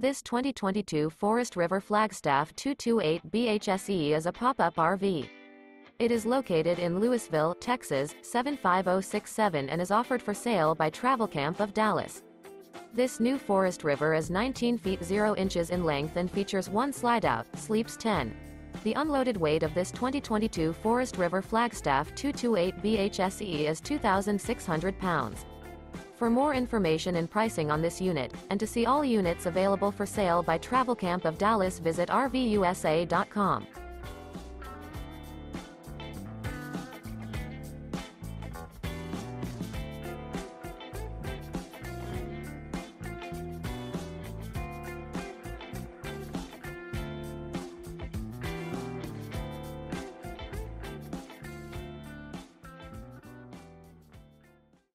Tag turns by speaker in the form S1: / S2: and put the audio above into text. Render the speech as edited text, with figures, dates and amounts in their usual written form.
S1: This 2022 Forest River Flagstaff 228 BHSE is a pop-up RV. It is located in Lewisville, Texas, 75067 and is offered for sale by Travelcamp of Dallas. This new Forest River is 19 feet 0 inches in length and features one slideout, sleeps 10. The unloaded weight of this 2022 Forest River Flagstaff 228 BHSE is 2,600 pounds. For more information and pricing on this unit, and to see all units available for sale by Travelcamp of Dallas, visit RVUSA.com.